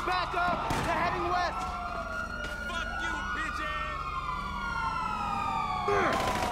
Back up! They're heading west! Fuck you, bitch ass!